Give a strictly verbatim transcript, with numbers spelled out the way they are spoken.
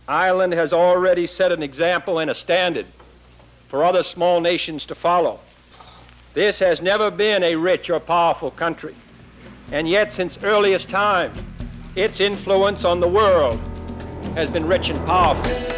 Ireland has already set an example and a standard for other small nations to follow. This has never been a rich or powerful country, and yet since earliest times, its influence on the world has been rich and powerful.